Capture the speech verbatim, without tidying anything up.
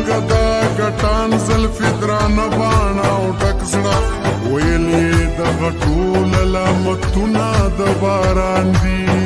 څنګه دا ګټان زلفې درانه باڼه او ډک زړه ویل یې دغه ټول لامتونه د باران دي